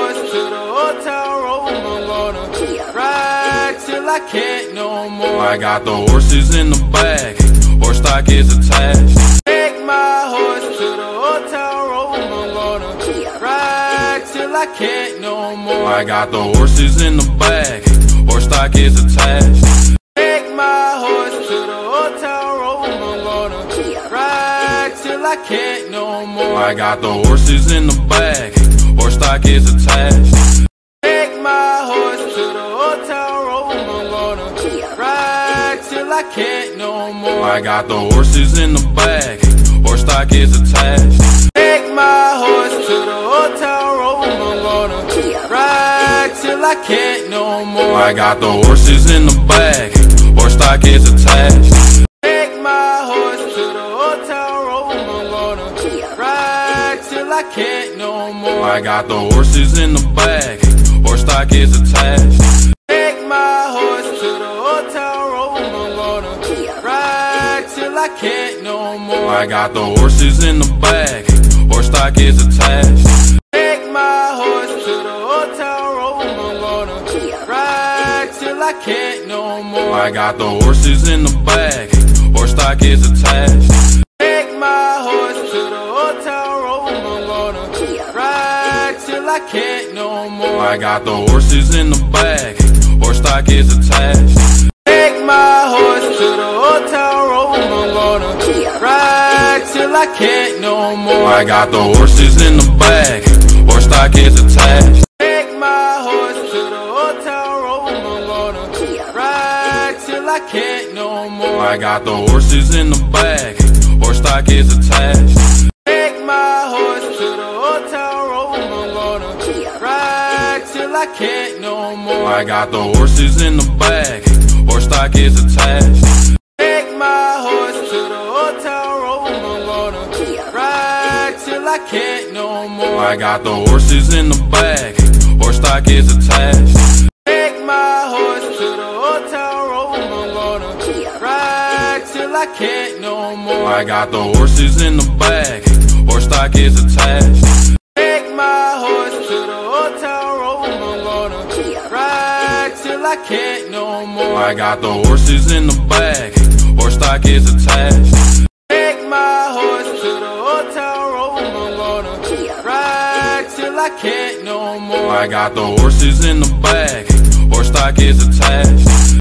horse to the hotel room. I'm gonna ride till I can't no more. I got the horses in the back, horse stock is attached. Take my horse to the hotel room. I'm gonna ride till I can't no more. I got the horses in the back, horse stock is attached. Take my horse to the hotel room. I'm gonna ride till I can't no more. I got the horses in the back, horse stock is attached. Take my horse to the hotel room. I'm gonna ride till I can't no more. I got the horses in the back, horse stock is attached. Take my horse to the hotel room. I'm gonna ride till I can't no more. I got the horses in the back, horse stock is attached. Take my horse to the hotel room. I'm gonna ride till I can't no more. I got the horses in the back, horse stock is attached. Take my horse to the hotel room. I'm gonna ride till I can't no more. I got the horses in the back, horse stock is attached. Take my horse to the hotel room. I'm gonna ride till I can't no more. I got the horses in the back, horse stock is attached. Take my horse to the hotel room. I'm gonna ride till I can't no more. I got the horses in the back, horse stock is attached. Take my horse to the hotel room. I'm gonna ride till I can't no more. I got the horses in the back, horse stock is attached. Take my horse to the hotel room. I'm gonna ride till I can't no more. I got the horses in the back, horse stock is attached. Take my horse to the hotel room. I'm gonna ride till I can't no more. I got the horses in the back, horse stock is attached. Take my horse to the hotel room. I'm gonna ride till I can't no more. I got the horses in the back, horse stock is attached. Take my horse to the hotel room. I'm gonna ride till I can't no more. I got the horses in the back, horse stock is attached. Take my horse to the hotel room. I'm gonna ride till I can't no more. I got the horses in the back, horse stock is attached. Take my horse to the hotel room. I'm gonna ride till I can't no more. I got the horses in the back, horse stock is attached.